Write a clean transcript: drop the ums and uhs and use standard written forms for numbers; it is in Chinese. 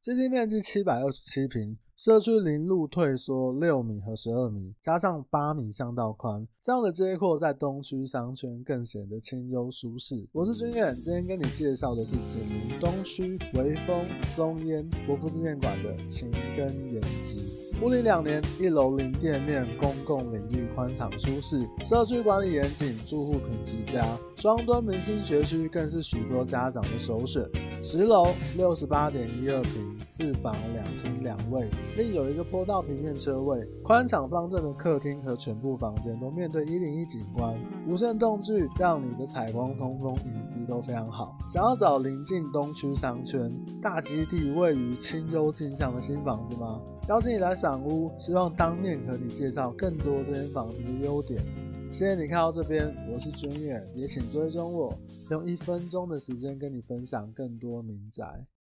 基地面积727坪，社区邻路退缩6米和12米，加上8米巷道宽，这样的街廓在东区商圈更显得清幽舒适。我是君远，今天跟你介绍的是紧邻东区微风、松烟、国父纪念馆的晴耕延吉。屋龄2年，1楼零店面，公共领域宽敞舒适，社区管理严谨，住户品质佳。双墩明星学区更是许多家长的首选。10楼68.12坪，4房2厅2卫，另有一个坡道平面车位，宽敞方正的客厅和全部房间都面对101景观，无线动距让你的采光、通风、隐私都非常好。想要找临近东区商圈、大基地位于清幽镜像的新房子吗？邀请你来赏屋，希望当面和你介绍更多这间房子的优点。谢谢你看到这边，我是君远，也请追踪我，用1分钟的时间跟你分享更多民宅。